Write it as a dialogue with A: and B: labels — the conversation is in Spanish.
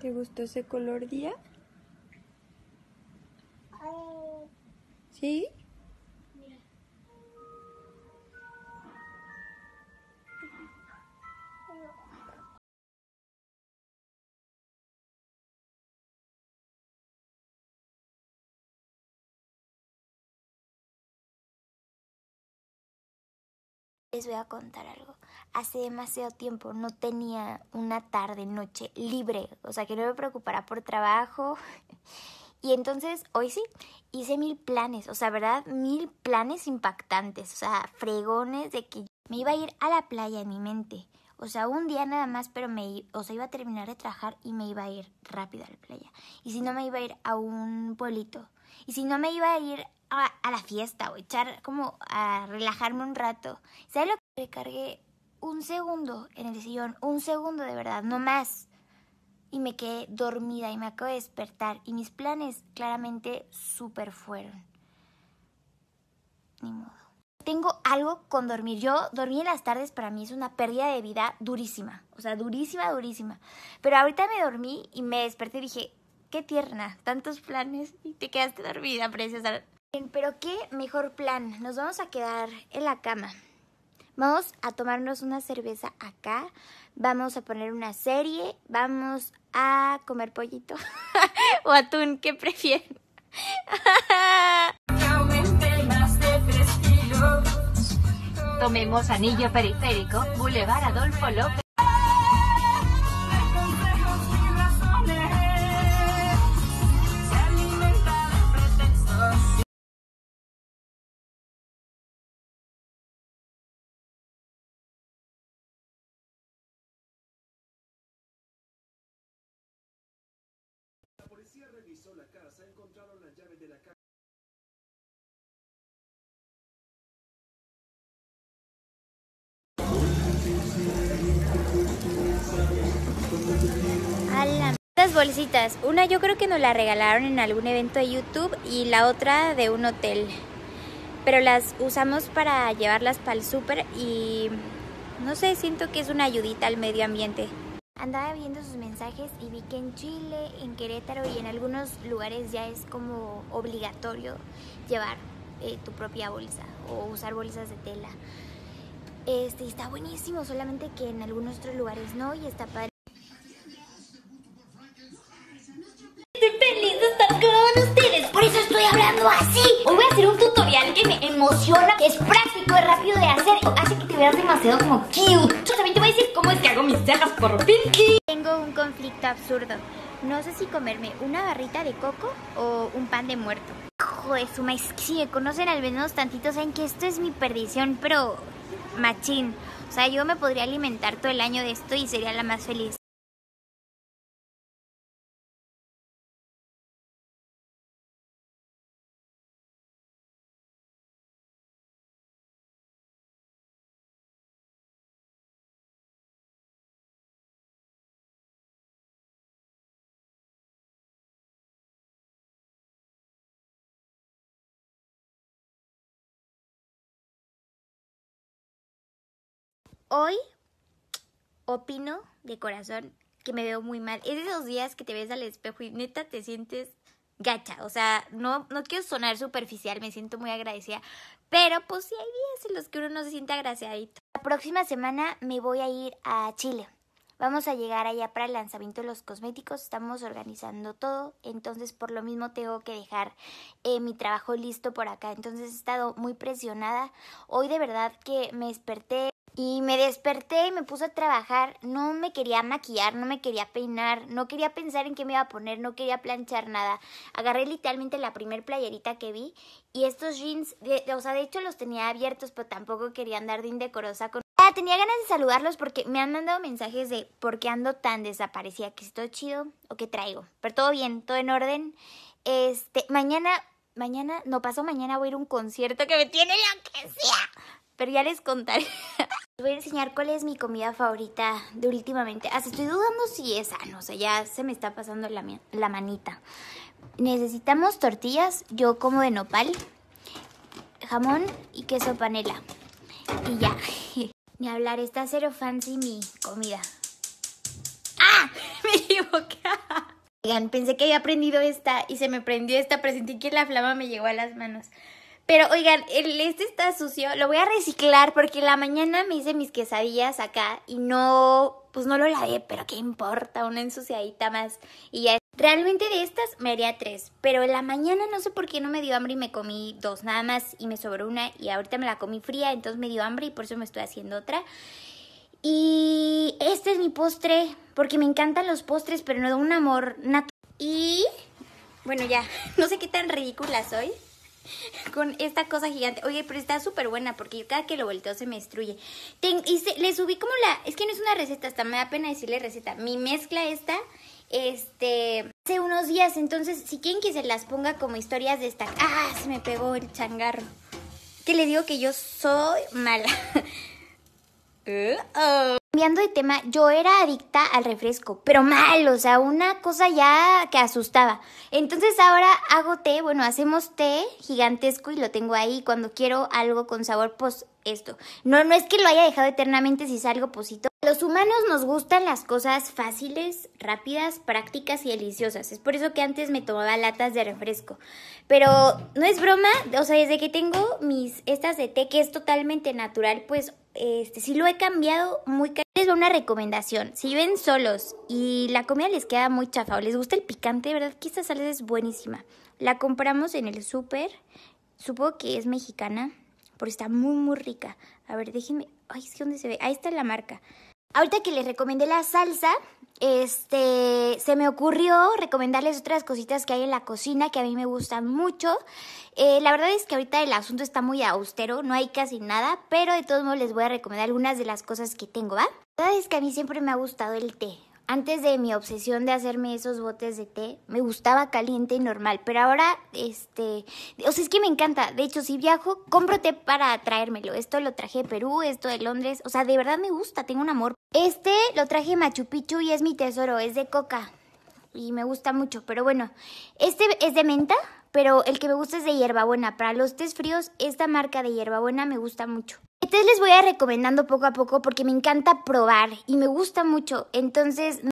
A: ¿Te gustó ese color, Día? ¿Sí?
B: Les voy a contar algo. Hace demasiado tiempo no tenía una tarde, noche libre. O sea, que no me preocupara por trabajo. Y entonces, hoy sí, hice 1000 planes. O sea, ¿verdad? 1000 planes impactantes. O sea, fregones de que me iba a ir a la playa en mi mente. O sea, un día nada más, pero iba a terminar de trabajar y me iba a ir rápido a la playa. Y si no, me iba a ir a un pueblito. Y si no, me iba a ir a la fiesta o echar como a relajarme un rato. ¿Sabes lo que recargué? Un segundo en el sillón, un segundo de verdad, no más. Y me quedé dormida y me acabo de despertar. Y mis planes claramente súper fueron. Ni modo. Tengo algo con dormir. Yo dormir en las tardes para mí es una pérdida de vida durísima. O sea, durísima, durísima. Pero ahorita me dormí y me desperté y dije, qué tierna, tantos planes y te quedaste dormida, preciosa. Pero qué mejor plan. Nos vamos a quedar en la cama. Vamos a tomarnos una cerveza acá. Vamos a poner una serie. Vamos a comer pollito o atún, ¿qué prefieren?
C: Tomemos Anillo Periférico, Boulevard Adolfo López.
D: La policía revisó la casa, encontraron las llaves de la casa.
B: Estas bolsitas, una yo creo que nos la regalaron en algún evento de YouTube y la otra de un hotel. Pero las usamos para llevarlas para el súper y no sé, siento que es una ayudita al medio ambiente. Andaba viendo sus mensajes y vi que en Chile, en Querétaro y en algunos lugares ya es como obligatorio llevar tu propia bolsa o usar bolsas de tela. Y está buenísimo, solamente que en algunos otros lugares no y está padre. Estoy feliz de estar con ustedes, por eso estoy hablando así. Hoy voy a hacer un tutorial que me emociona, que es práctico, es rápido de hacer, hace que te veas demasiado como cute. Yo también te voy a decir cómo es que hago mis cejas por fin. Tengo un conflicto absurdo. No sé si comerme una barrita de coco o un pan de muerto. Joder, su maíz, si me conocen al menos tantito, saben que esto es mi perdición, pero machín. O sea, yo me podría alimentar todo el año de esto y sería la más feliz. Hoy opino de corazón que me veo muy mal. Es de esos días que te ves al espejo y neta te sientes gacha. O sea, no quiero sonar superficial, me siento muy agradecida. Pero pues sí hay días en los que uno no se siente agraciadito. La próxima semana me voy a ir a Chile. Vamos a llegar allá para el lanzamiento de los cosméticos, estamos organizando todo, entonces por lo mismo tengo que dejar mi trabajo listo por acá, entonces he estado muy presionada. Hoy de verdad que me desperté y me puse a trabajar, no me quería maquillar, no me quería peinar, no quería pensar en qué me iba a poner, no quería planchar nada. Agarré literalmente la primer playerita que vi y estos jeans, o sea, de hecho los tenía abiertos, pero tampoco quería andar de indecorosa con... tenía ganas de saludarlos porque me han mandado mensajes de por qué ando tan desaparecida, que si todo chido o qué traigo. Pero todo bien, todo en orden. Pasado mañana voy a ir a un concierto que me tiene lo que sea. Pero ya les contaré. Les voy a enseñar cuál es mi comida favorita de últimamente. Hasta estoy dudando si es sano, o sea, ya se me está pasando la manita. Necesitamos tortillas, yo como de nopal, jamón y queso panela. Y ya. Ni hablar, está cero fancy mi comida. ¡Ah! Me equivoqué. Oigan, pensé que había prendido esta y se me prendió esta, pero sentí que la flama me llegó a las manos. Pero oigan, este está sucio, lo voy a reciclar porque en la mañana me hice mis quesadillas acá y no, pues no lo lavé, pero qué importa, una ensuciadita más y ya. Realmente de estas me haría 3, pero en la mañana no sé por qué no me dio hambre y me comí 2 nada más y me sobró una y ahorita me la comí fría, entonces me dio hambre y por eso me estoy haciendo otra. Y este es mi postre, porque me encantan los postres, pero no de un amor natural. Y bueno, ya, no sé qué tan ridícula soy con esta cosa gigante. Oye, pero está súper buena porque yo cada que lo volteo se me destruye. Le subí como es que no es una receta, hasta me da pena decirle receta. Mi mezcla esta, hace unos días, entonces si quieren que se las ponga como historias de esta... ¡Ah! Se me pegó el changarro. Que le digo que yo soy mala. Cambiando de tema, yo era adicta al refresco, pero mal, o sea, una cosa ya que asustaba. Entonces ahora hago té, bueno, hacemos té gigantesco y lo tengo ahí cuando quiero algo con sabor, pues esto. No es que lo haya dejado eternamente si es algo posito. A los humanos nos gustan las cosas fáciles, rápidas, prácticas y deliciosas. Es por eso que antes me tomaba latas de refresco. Pero no es broma, o sea, desde que tengo estas de té, que es totalmente natural, pues sí lo he cambiado muy caro. Les doy una recomendación. Si viven solos y la comida les queda muy chafa o les gusta el picante, de verdad que esta salsa es buenísima. La compramos en el súper. Supongo que es mexicana, porque está muy, muy rica. A ver, déjenme... Ay, es que ¿dónde se ve? Ahí está la marca. Ahorita que les recomendé la salsa, se me ocurrió recomendarles otras cositas que hay en la cocina que a mí me gustan mucho. La verdad es que ahorita el asunto está muy austero, no hay casi nada, pero de todos modos les voy a recomendar algunas de las cosas que tengo, ¿va? La verdad es que a mí siempre me ha gustado el té. Antes de mi obsesión de hacerme esos botes de té, me gustaba caliente y normal, pero ahora, o sea, es que me encanta. De hecho, si viajo, compro té para traérmelo. Esto lo traje de Perú, esto de Londres, o sea, de verdad me gusta, tengo un amor. Lo traje de Machu Picchu y es mi tesoro, es de coca y me gusta mucho, pero bueno, es de menta, pero el que me gusta es de hierbabuena. Para los tés fríos, esta marca de hierbabuena me gusta mucho. Entonces les voy a ir recomendando poco a poco porque me encanta probar y me gusta mucho. Entonces